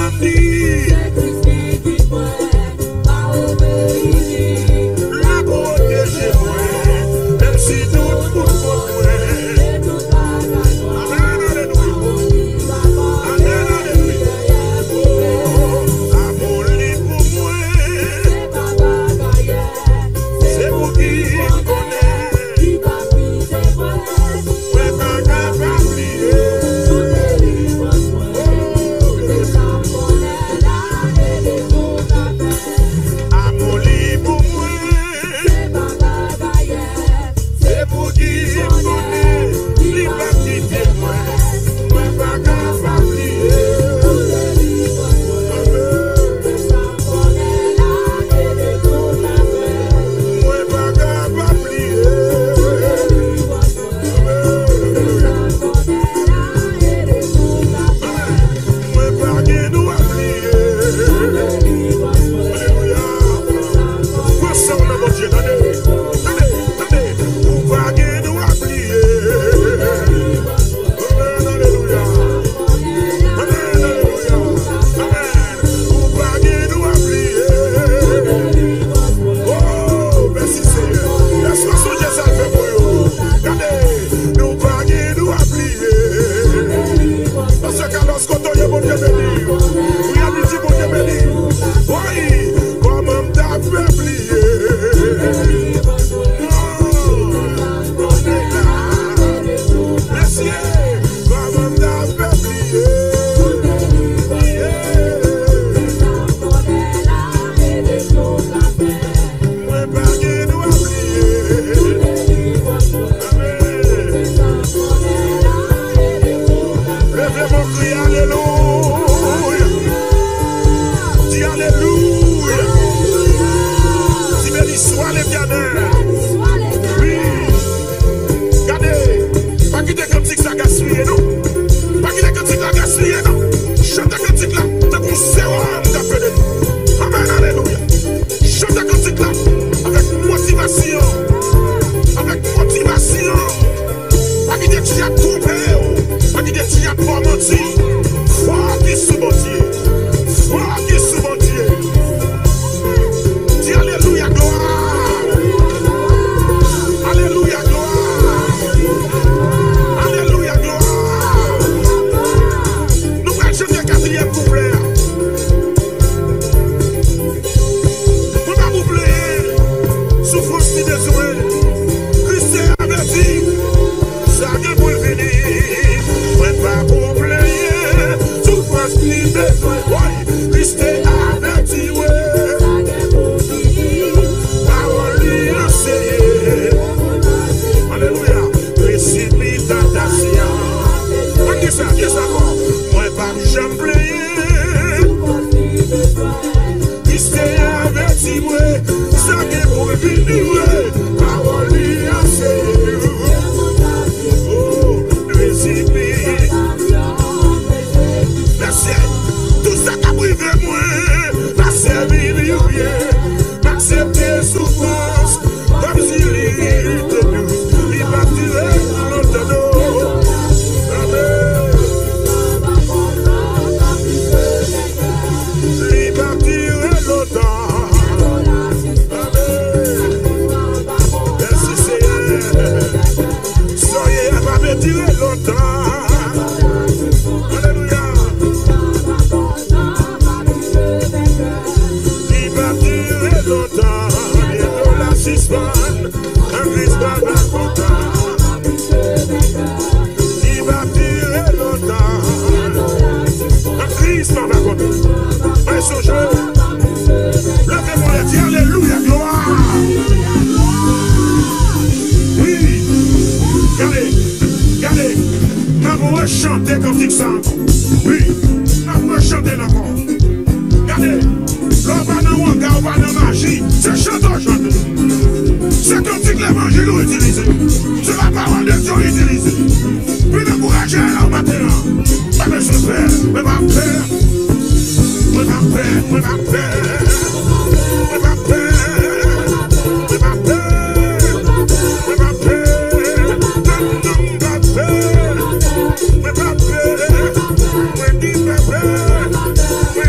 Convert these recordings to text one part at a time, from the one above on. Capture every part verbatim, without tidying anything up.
When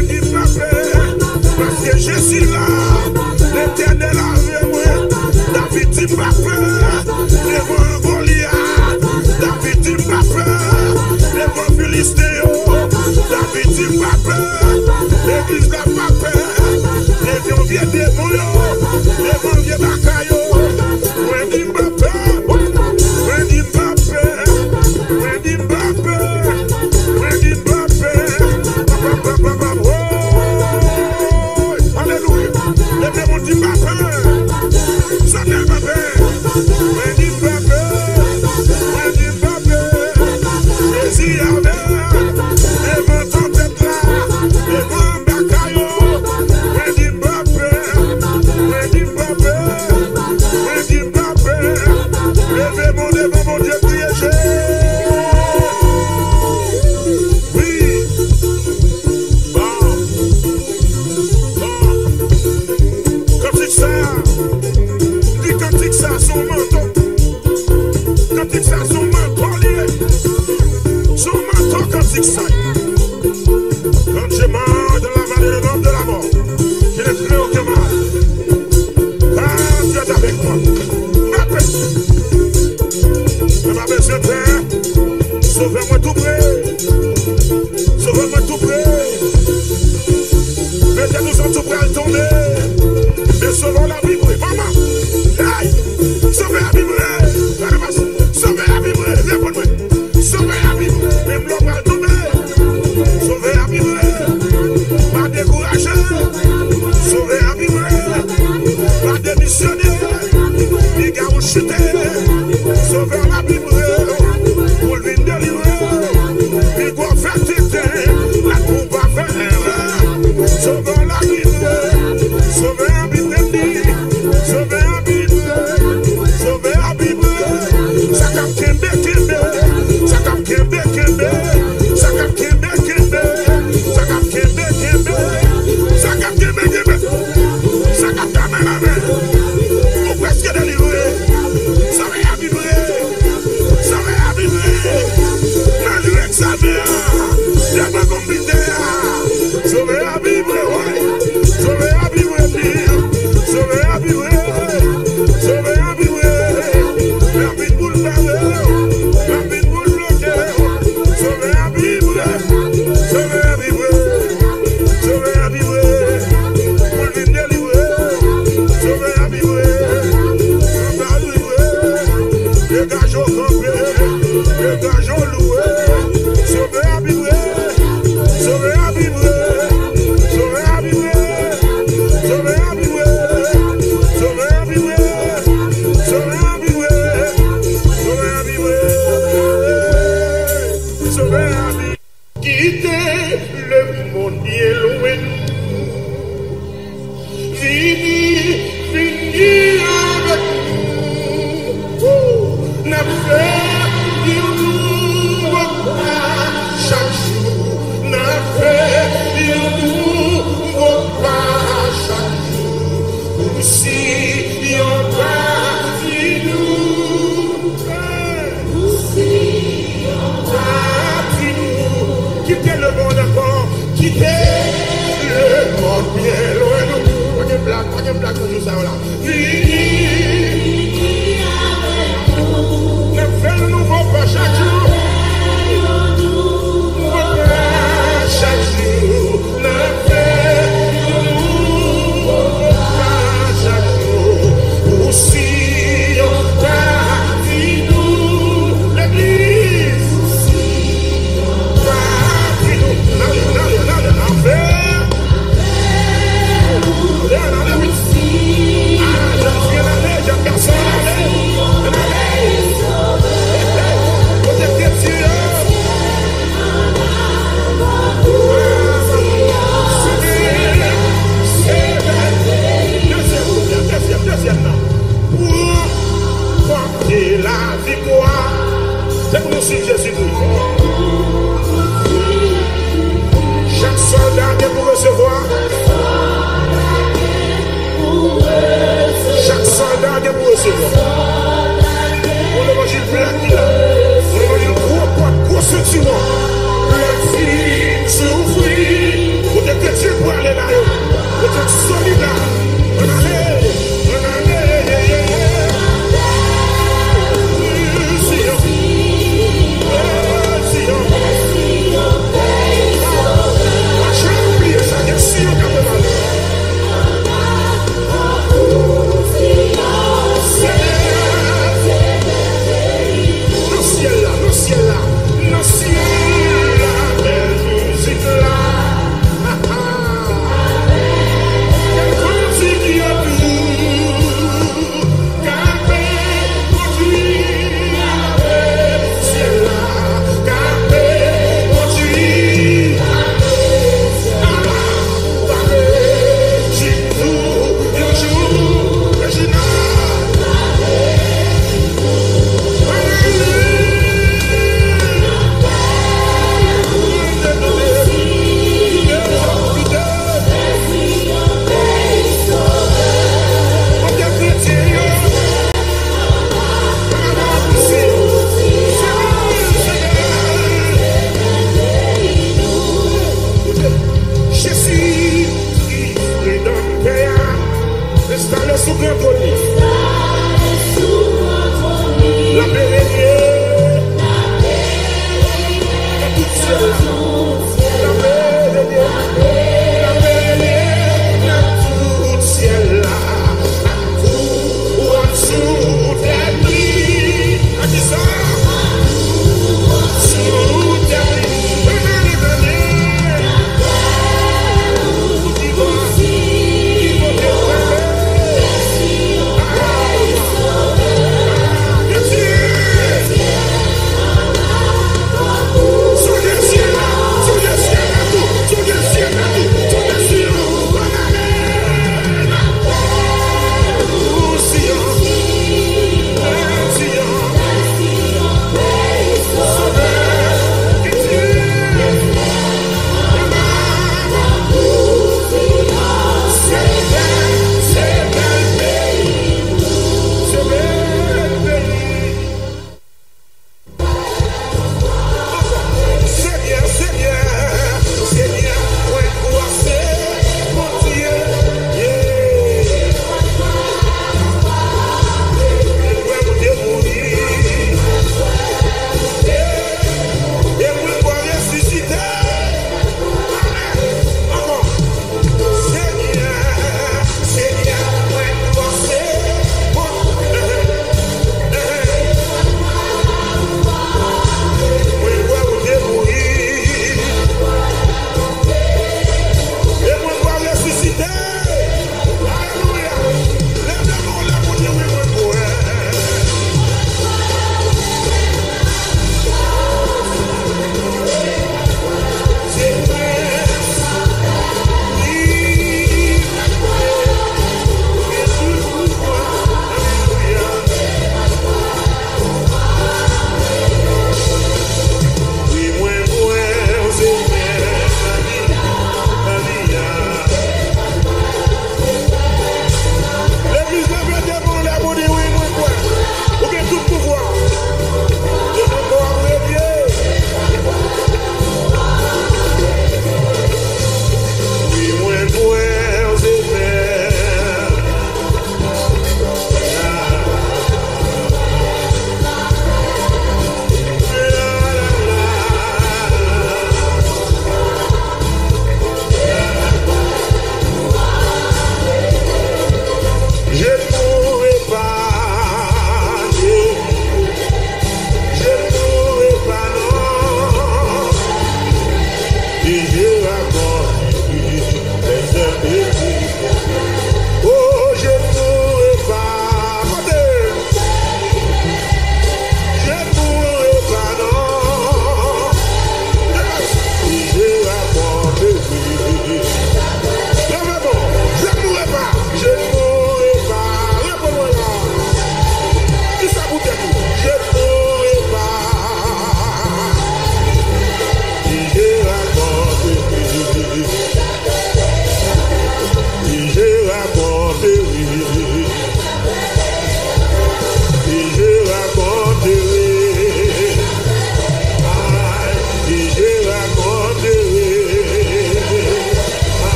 Never fail you.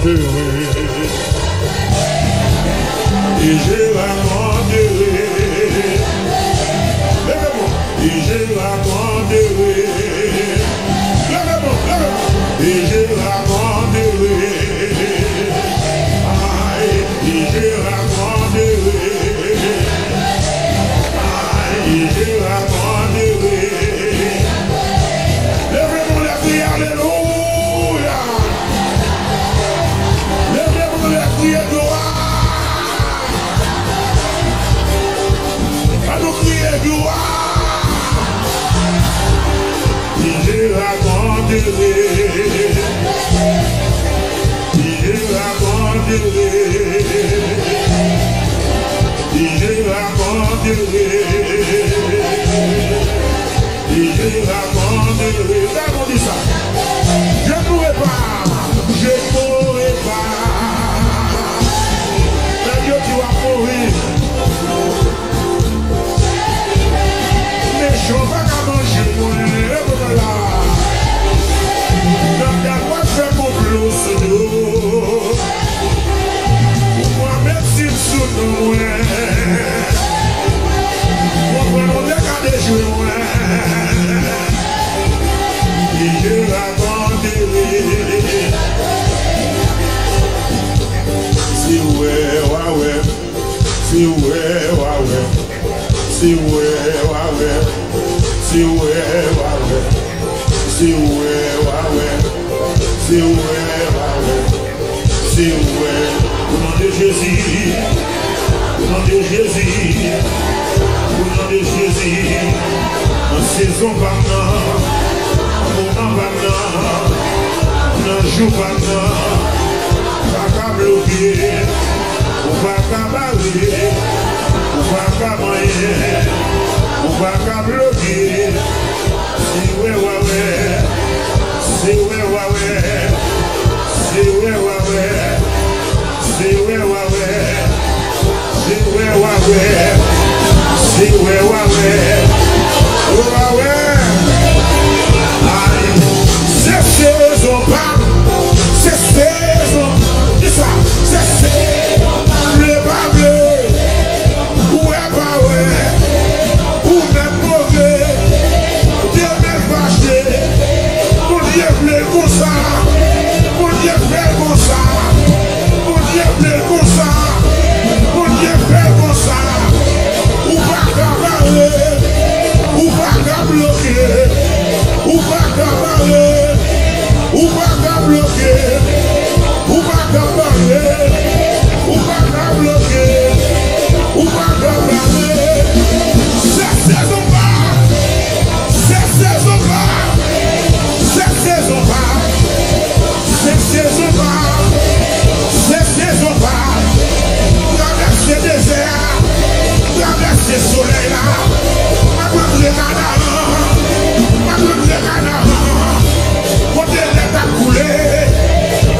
rencontré. Et j'ai rencontré. Lèvez-moi. Et j'ai rencontré. Lèvez-moi, lèvez-moi. Et j'ai rencontré. Aïe, et j'ai rencontré. Aïe, et j'ai rencontré. Lèvez-moi les cris, alléluia. Lèvez-moi les cris, gloire. À nous crier gloire. Et j'ai rencontré. Et j'ai rencontré. Et j'ai rencontré. Et j'ai rencontré. D'abord dit ça. Je ne pourrai pas. Je ne pourrai pas. Mais Dieu, tu vas mourir. Les choses pas qu'à manger, moi. Là. Dans ta voix, fais mon plus d'eau. Moi, merci sous nous. Moi, prenons les cas des jours. Et je raconte. Si ouais, ouais, ouais. Si ouais, ouais, ouais. Si ouais, ouais, ouais. Si ouais, ouais, ouais. Si ouais, ouais, ouais. Si ouais, ouais, ouais. Si ouais. Au nom de Jésus. Au nom de Jésus. Au nom de Jésus. En saison maintenant. En moment maintenant. En jour maintenant. Pas qu'à bloquer. Pas qu'à barrer. Pas qu'à moyen. Pas qu'à bloquer. Si ouais, ouais, ouais. Si ouais, ouais, ouais. Si ouais, ouais, ouais. Si ouais, ouais, ouais. Si ouais, ouais, ouais. Si ouais, ouais, ouais. Ouais, ouais. Aïe. C'est saison pas. C'est saison. Dis ça. C'est saison. Bleu pas bleu. Ouais, pas ouais. Ou même mauvais. Dieu même fâché. Mon Dieu plaît comme ça. Mon Dieu fait comme ça. Mon Dieu plaît comme ça. Mon Dieu fait comme ça. Ou pas qu'à parler. Ou pas qu'à bloquer. Ou pas qu'à parler. Ou pas qu'à bloquer. Ou pas qu'à parler. Ou pas qu'à bloquer. Ou pas qu'à parler. C'est saison pas. C'est saison pas. C'est saison pas. C'est saison pas. C'est saison pas. Traverser le désert. Traverser le soleil là. Ma grande le canard. Ma grande le canard. Côté l'état coulé.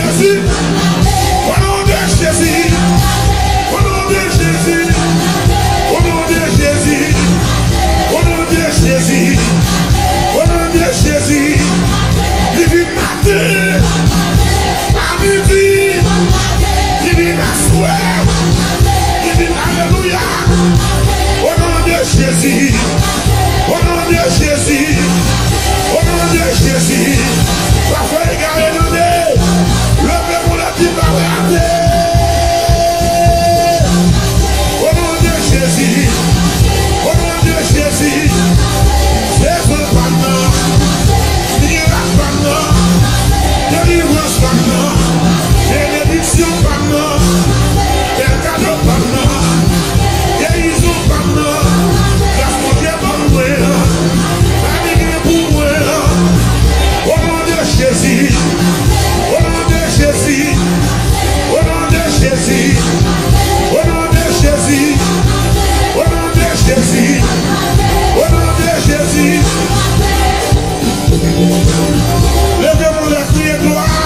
Jésus. Au nom de Jésus. Au nom de Jésus. Au nom de Jésus. Au nom de Jésus. Au nom de Jésus. Divine matin. À midi. Divine soir. Divine alléluia. Au nom de Jésus. Au nom de Jésus. Au nom de Jésus. Parfois égaré dans des. Levez pour la petite barrière. Au nom de Jésus. Au nom de Jésus. C'est ce pendant. Miracle pendant. Délivrance pendant. Bénédiction pendant. Quel cadeau pendant. Guérison pendant. La frontière pour moi. La ligne pour moi. Au nom de Jésus. Au nom de Jésus. Au nom de Jésus. Au nom de Jésus. Au nom de Jésus. Au nom de Jésus. Levez-vous les cris de gloire.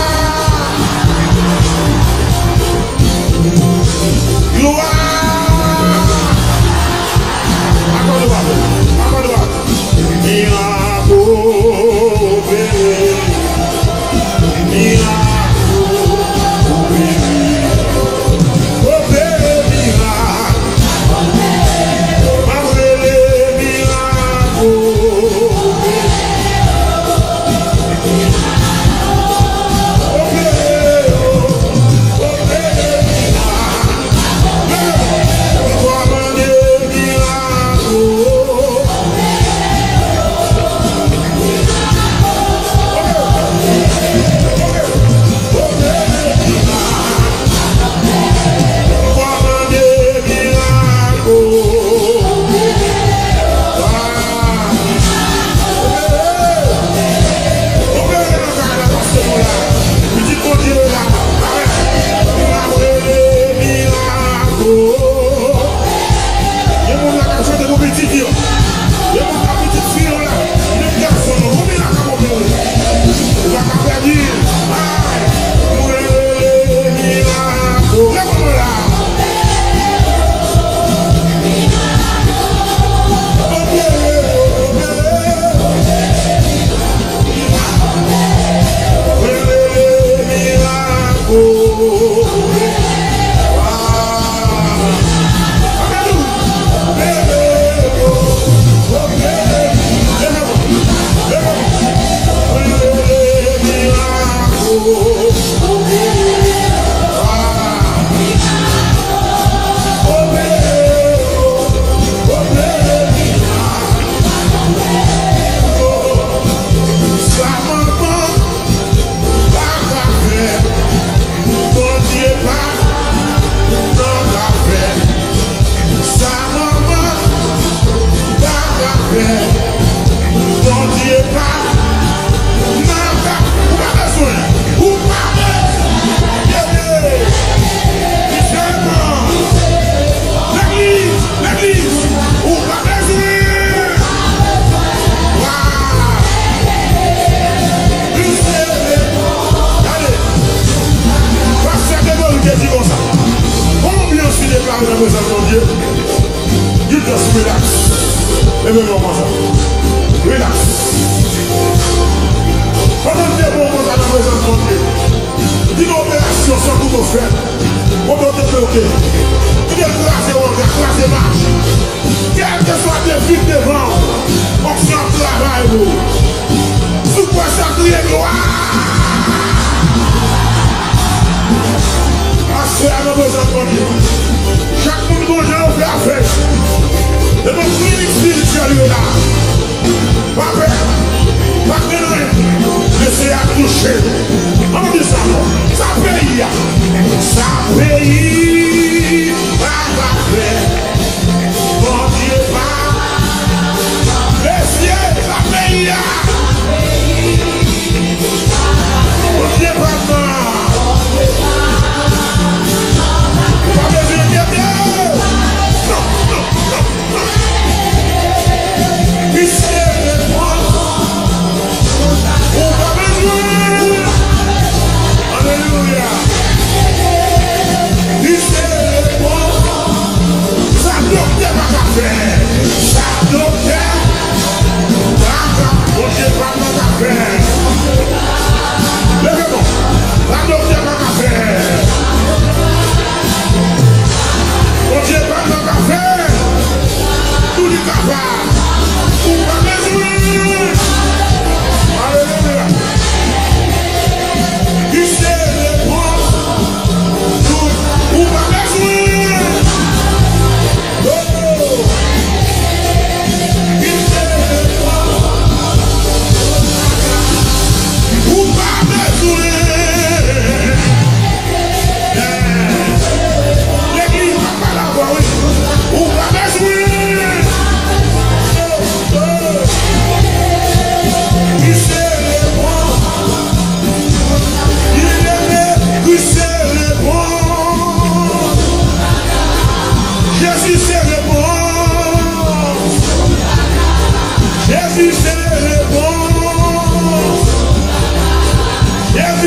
Gloire. Accorde-moi. Accorde-moi. Miracle.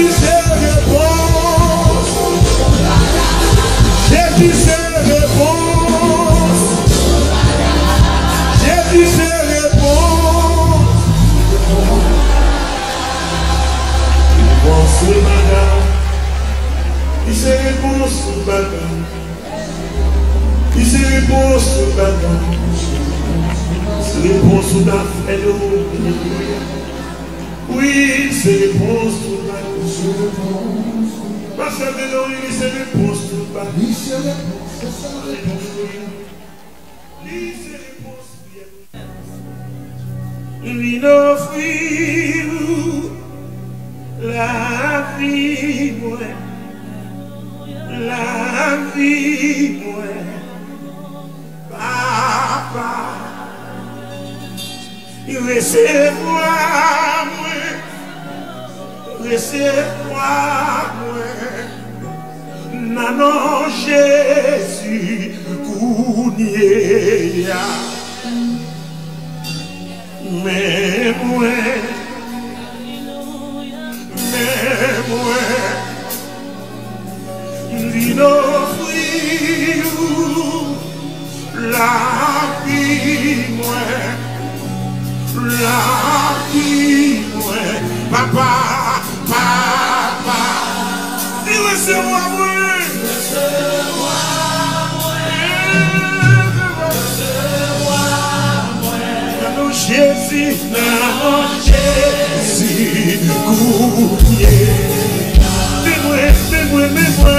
Jésus c'est réponse. Jésus c'est réponse. Jésus c'est réponse. Réponse madame. Il c'est réponse madame. Il c'est réponse madame. C'est réponse d'affaire. Oui, c'est réponse tout bas. Parce que Mélanie, c'est réponse tout bas. Oui, c'est réponse. C'est ça. Oui, c'est réponse bien. Il offrit la vie, moi. La vie, moi. Papa. Il recevoir moi. Recevoir moi. Nanon Jésus Kounia. Mais moi, mais moi, l'inoffrir la vie, moi, la vie, moi, papa, papa, il recevoir moi. Jésus, non, Jésus, Kouye. Dis-moi, dis-moi, dis-moi,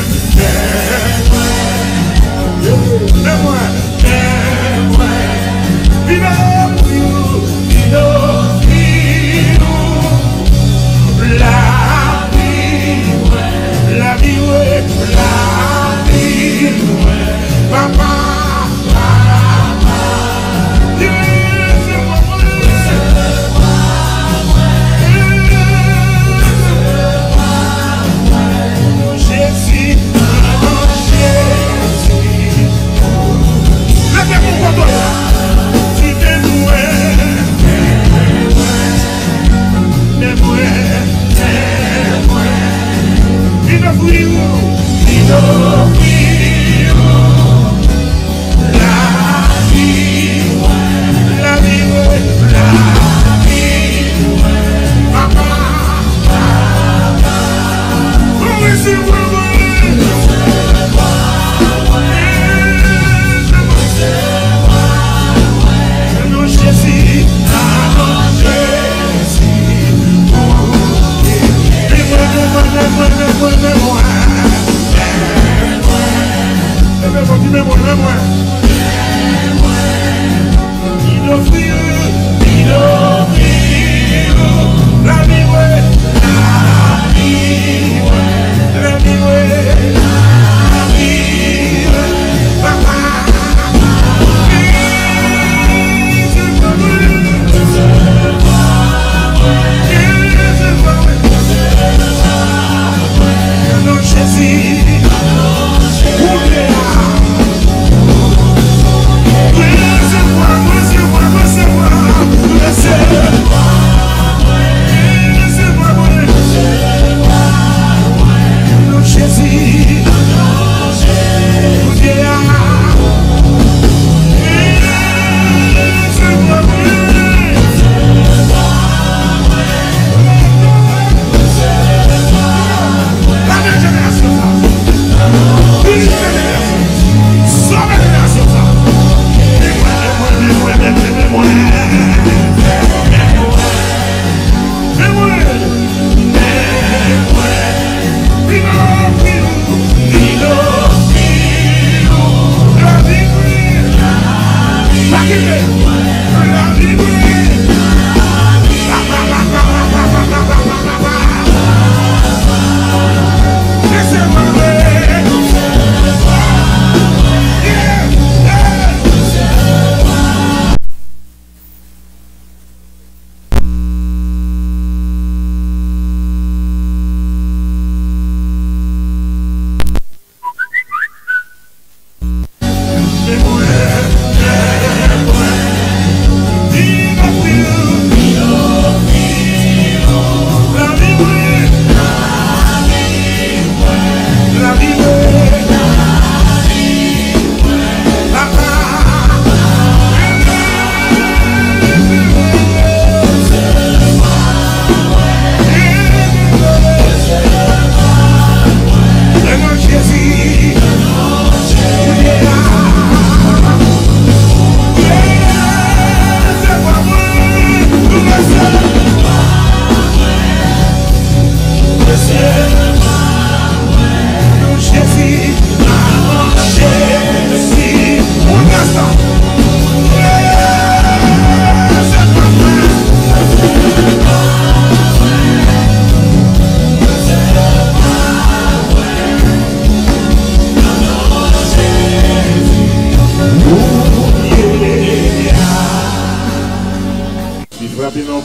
dis-moi, dis-moi, vive vous, vive la vie, la vie, la vie, papa.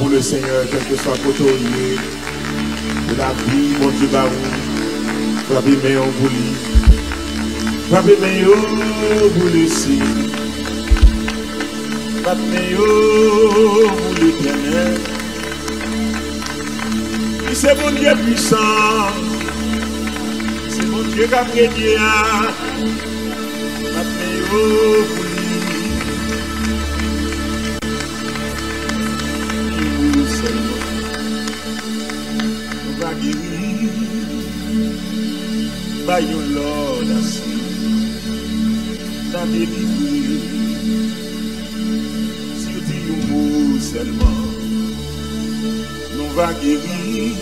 le Seigneur, quel que soit côté de la vie, mon Dieu, bah où, frappez mes en bouli, frappez mes en bouli, si, frappez mes en bouli, l'éternel. C'est mon Dieu puissant, c'est mon Dieu qui a prédit, frappez mes en bouli. By your Lord, I see that délivré. Si tu nous seulement, nous va guérir.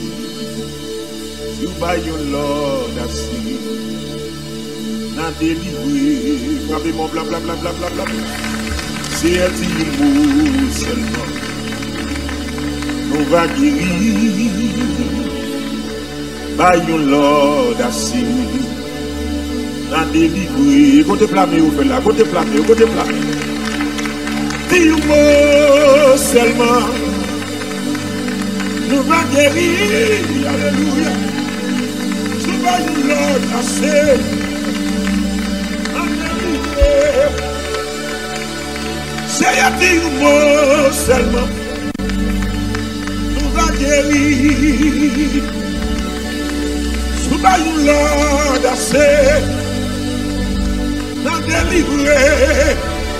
You by your Lord, I see that délivré. Frappez mon bla bla bla bla bla bla. Si tu nous seulement, nous va guérir. By your Lord, I see that délivré. Côté plamé, vous faites là. Côté plamé, côté plamé. Dis-moi seulement, nous va guérir. Alléluia. So by your Lord, I see that délivré. C'est à dis-moi seulement, nous va guérir. By you, Lord, I say, not délivré.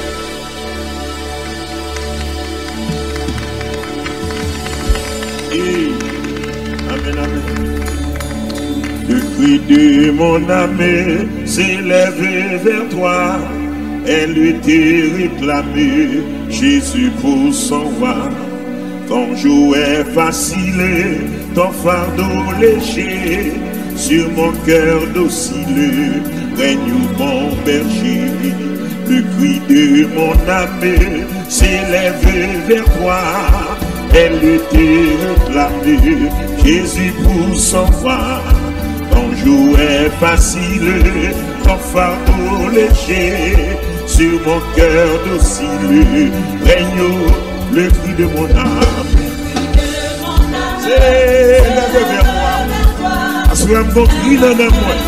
Amen, amen. Le cri de mon âme s'élève vers toi. Elle lui était réclamée, Jésus pour son roi. Ton jouet facile, ton fardeau léger. Sur mon cœur docile, règne mon berger. Le cri de mon âme s'élève vers toi. Elle était réclamée, Jésus pour son roi. Ton jouet facile, ton fardeau léger. Sur mon cœur docile, règne le cri de mon âme. S'élève vers moi. Assois mon cri dans le moi.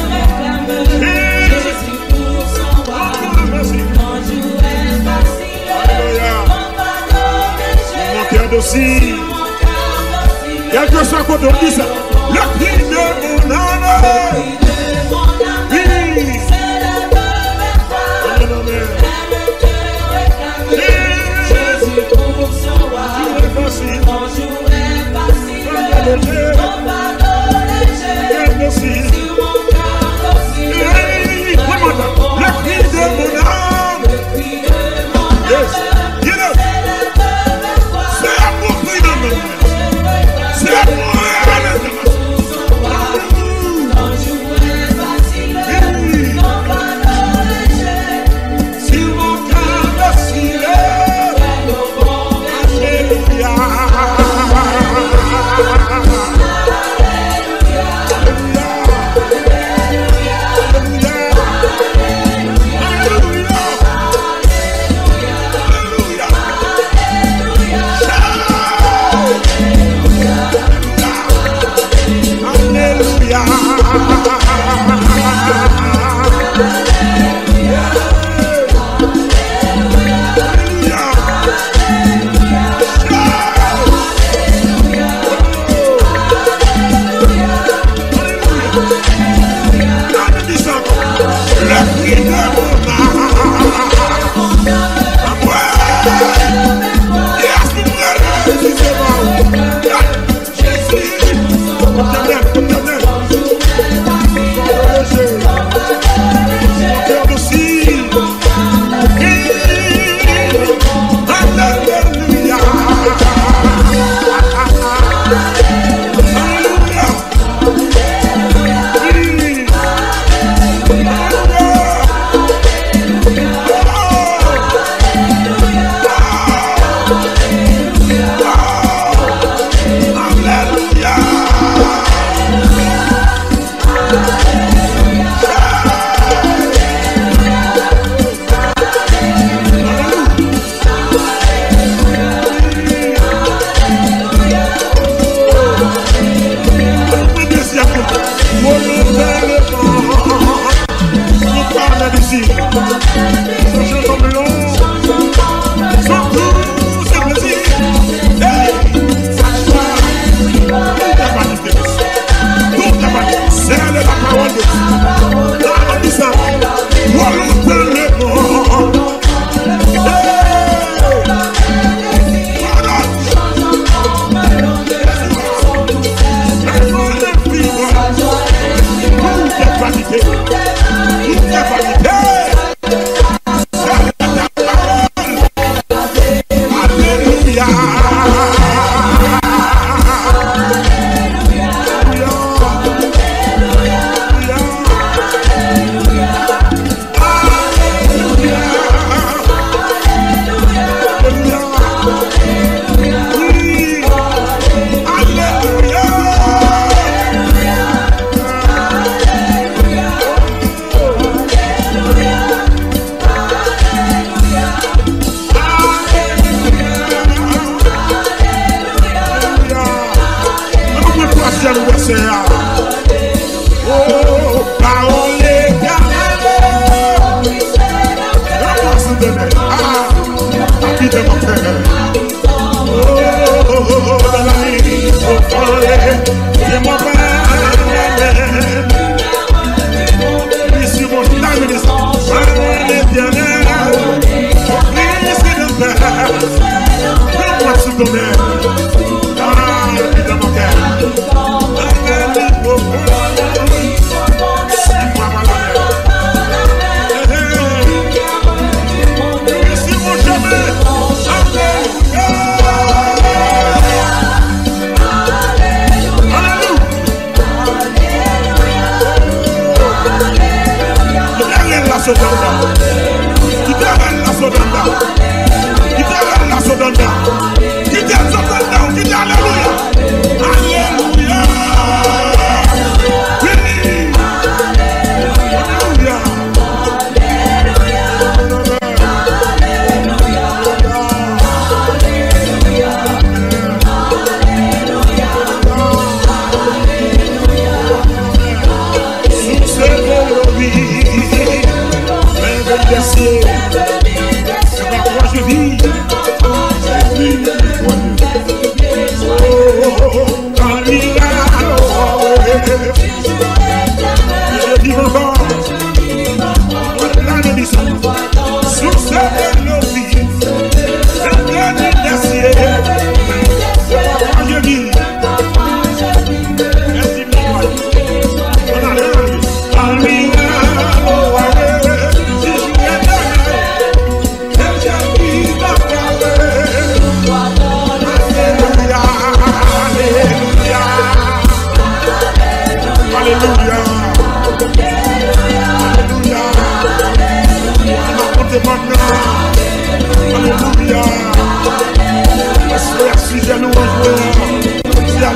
Jésus pour son roi. Ton jouet facile. Mon cœur docile. Quel que soit quoi on dit ça. Le cri de mon âme. Oui. Jésus pour son roi. Ton jouet facile. Ton fardeau léger. Sur mon cœur docile. Le cri de mon âme. Le cri de mon âme. S'élève vers toi. C'est à mon cri de mon âme. C'est à mon Ton jouet facile. Ton fardeau léger. sur mon cœur docile. Fais au bon berger. Alléluia.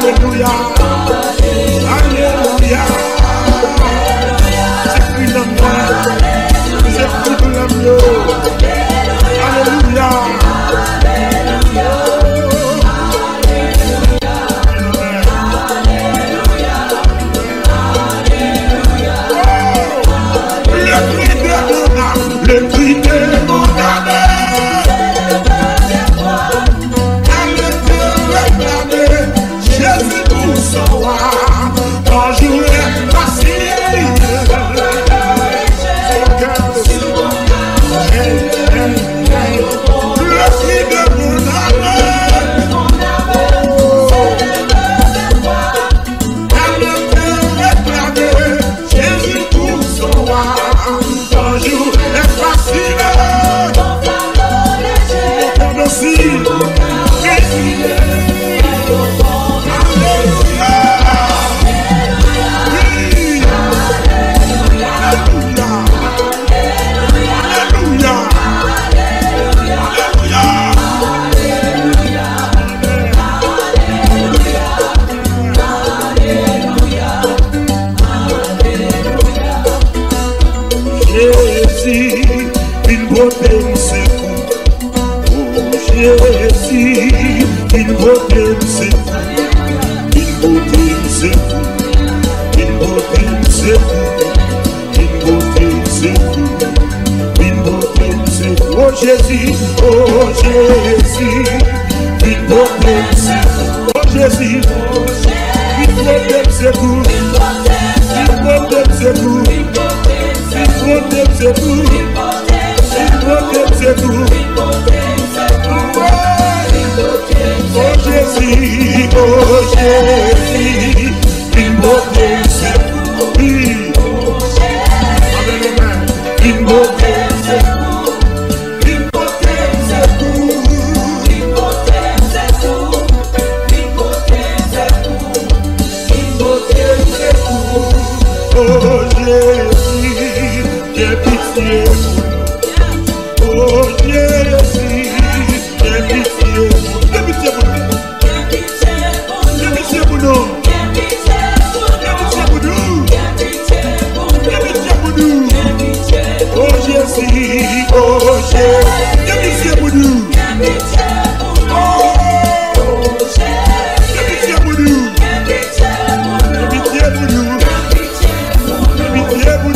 Alléluia. Alléluia. C'est plus l'amour. C'est plus l'amour. Alléluia. Le cri de mon âme, elle était réclamée, Jésus pour son roi, quand je l'ai facile, le cri de mon âme, elle était réclamée, Jésus pour son roi, quand je l'ai facile. Une beauté me secoue, oh Jésus, une beauté me secoue, une beauté me secoue, une beauté me secoue, une beauté me secoue, une beauté me secoue, oh Jésus, oh Jésus, une beauté me secoue, oh Jésus, une beauté me secoue, une beauté me secoue, une beauté me secoue. C'est tout. Oh Jésus, oh Jésus, une beauté c'est tout. Avec les mains, une beauté c'est tout. Une beauté c'est tout. Une beauté c'est tout. Une beauté c'est tout. Une beauté c'est tout. Oh Jésus, j'ai pitié. Oh Jésus, j'ai pitié, j'ai pitié pour nous, j'ai pitié pour nous, j'ai pitié pour nous, j'ai pitié pour nous, oh Jésus, oh Jésus, j'ai pitié pour nous, oh j'ai pitié pour nous, j'ai pitié pour nous, j'ai pitié pour nous.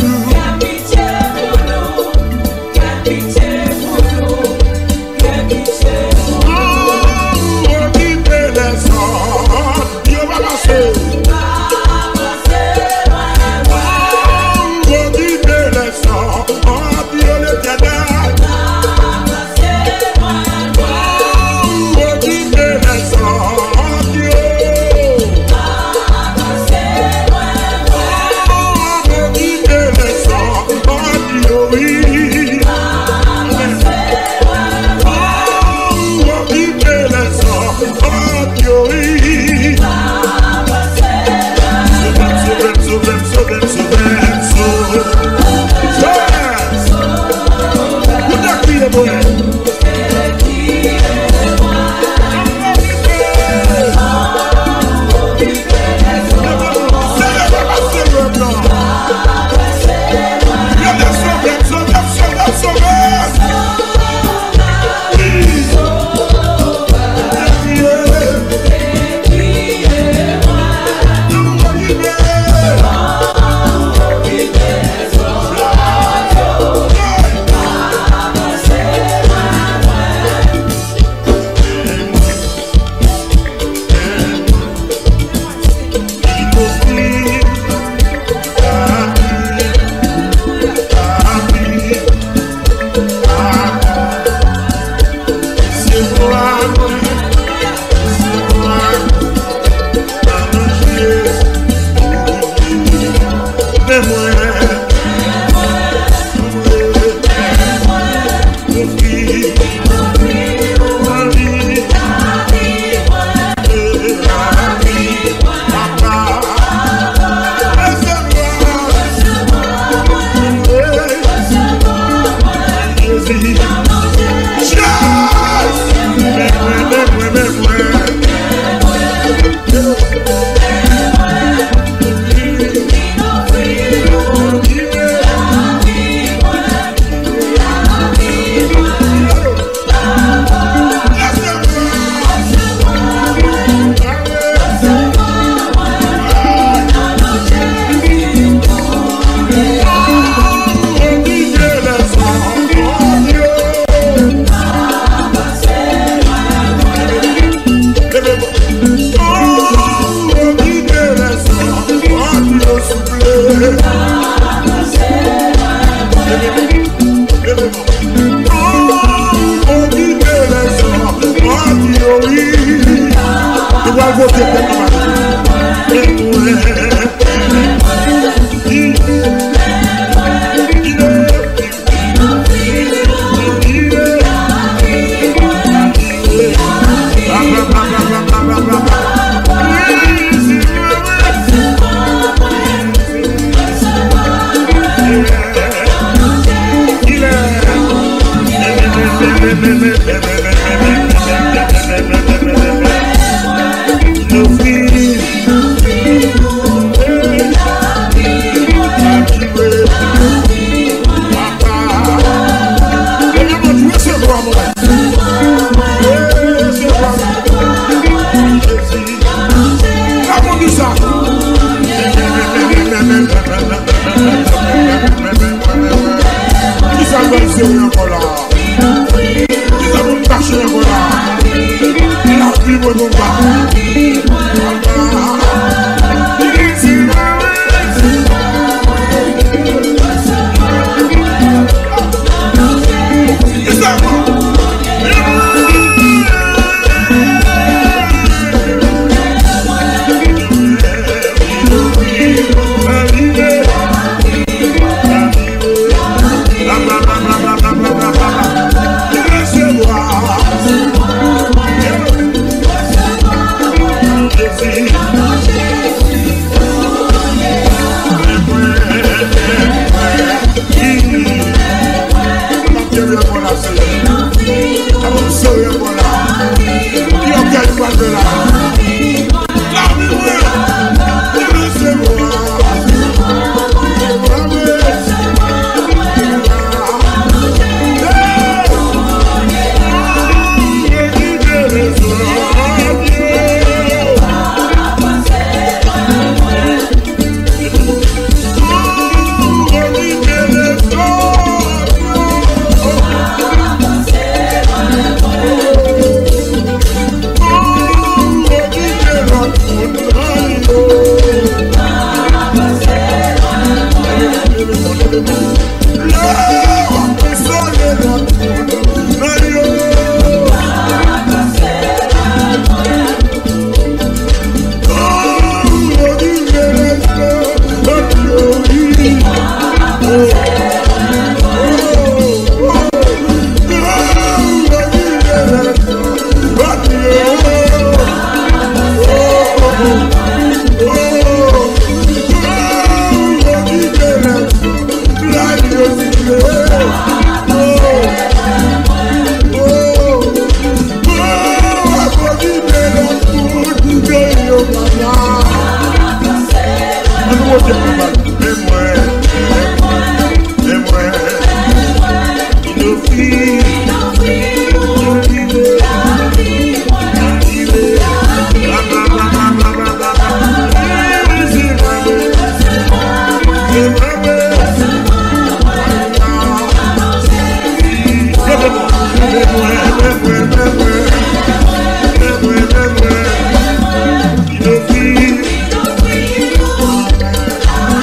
Thank you.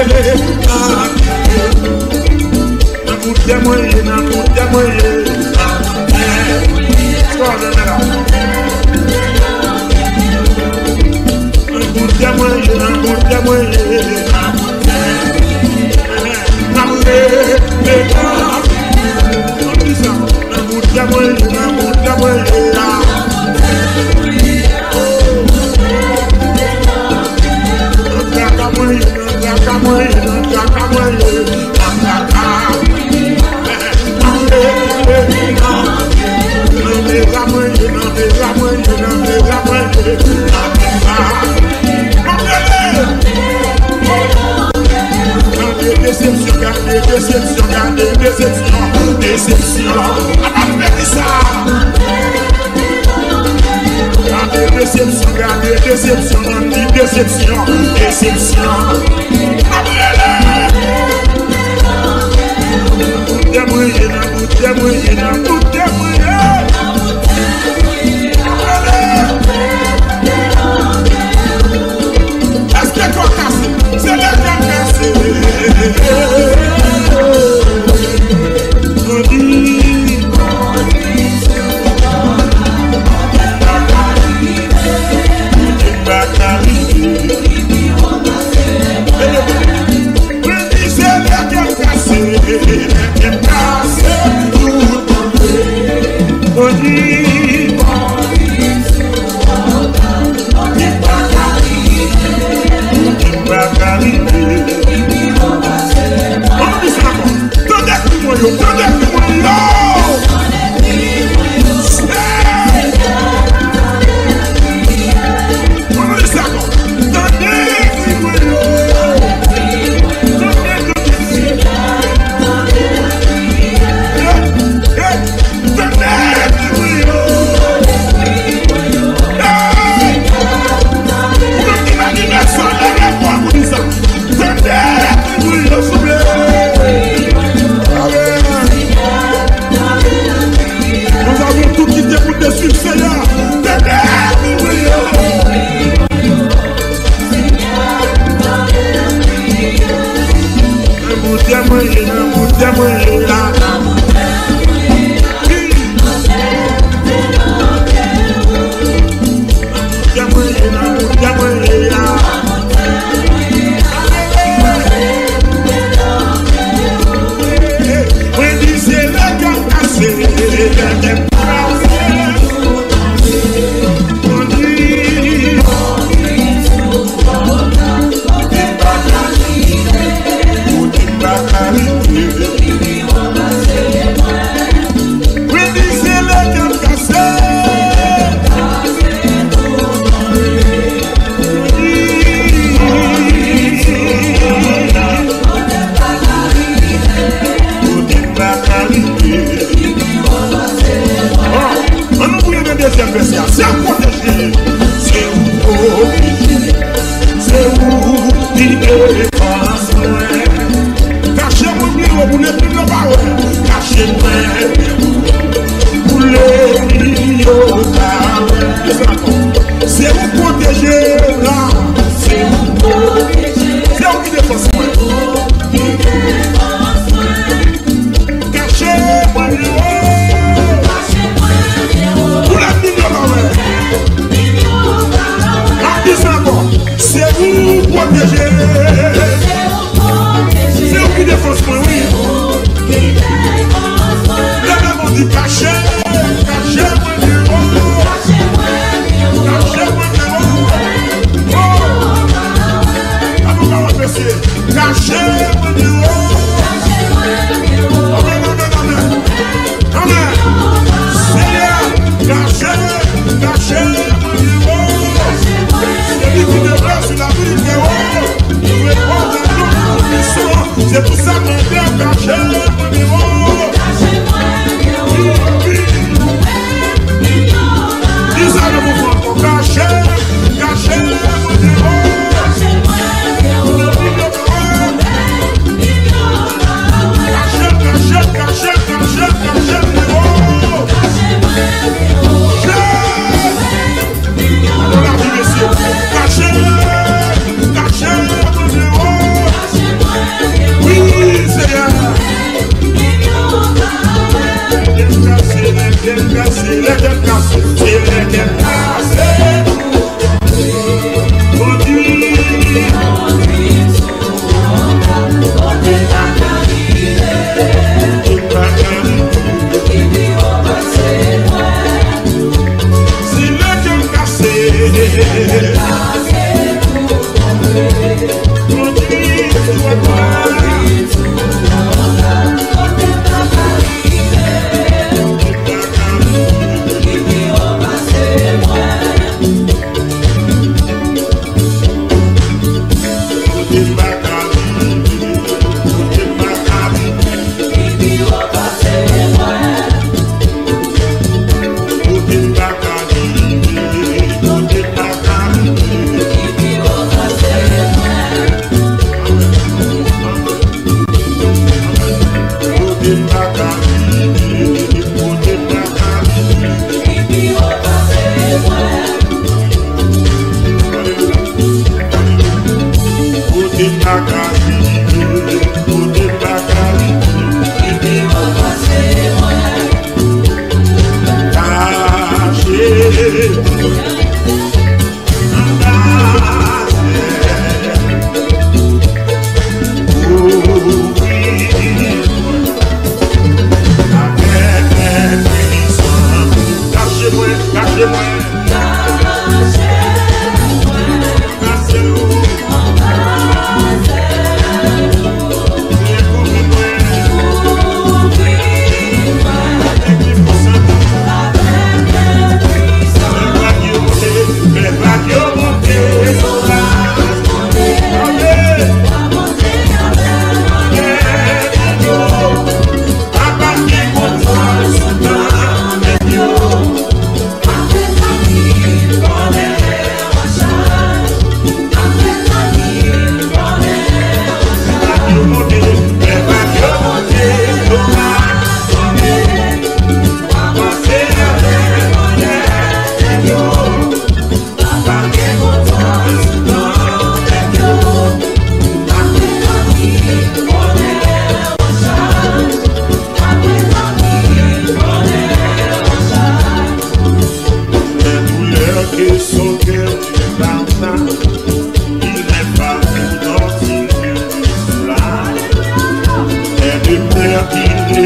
Caché, caché,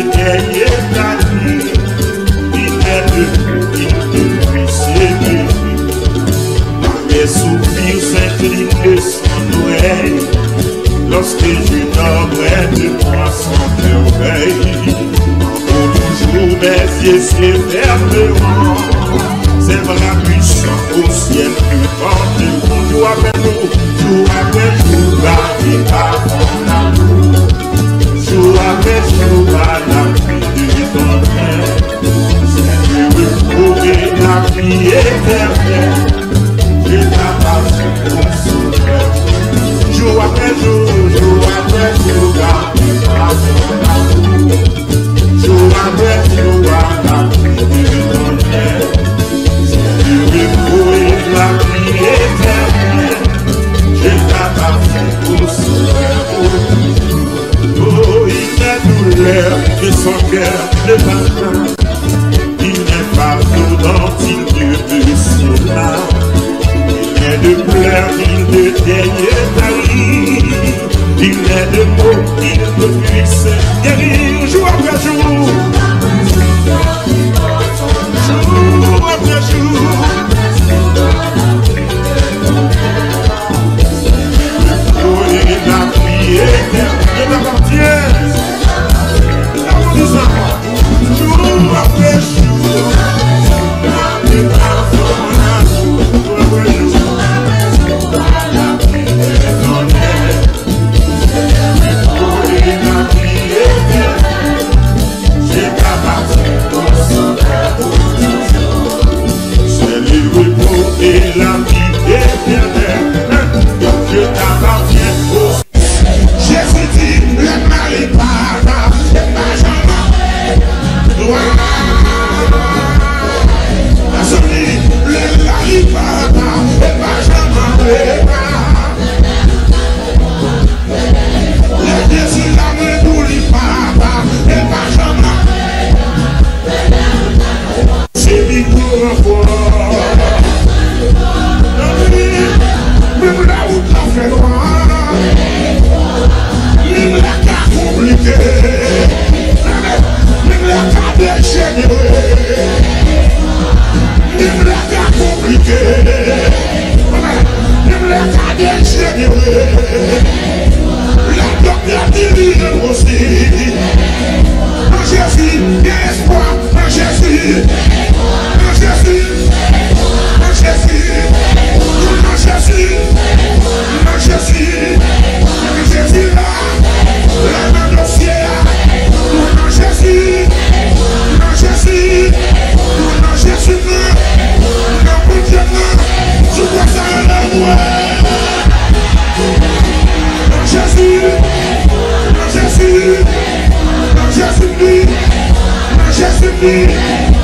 dernier d'avis, il est de il ne puisse aimer. Mes soupirs s'inclinent sans oreille, lorsque je dormais de moi sans merveille. Toujours mes yeux s'éverberont, c'est bras puissants au ciel plus fort de mon jour après nous, jour après jour, la vie avant l'amour, jour après jour, à la pluie de ton air, c'est le repos et la vie éternelle, je t'appartiens au soleil, jour après jour, jour après jour, la vie avant l'amour, jour après jour, à la pluie de ton air, le repos et la vie éternelle, je t'appartiens au soleil. Oh, il est douleur de son cœur le matin, il n'est pas pardonnant, il de cela, il est de pleurs, il de dernier taille, il est de mots, il ne puisse guérir jour après jour, jour après jour. La vie éternelle m'appartient. Jour après jour, la vie Jésus, Jésus, Jésus,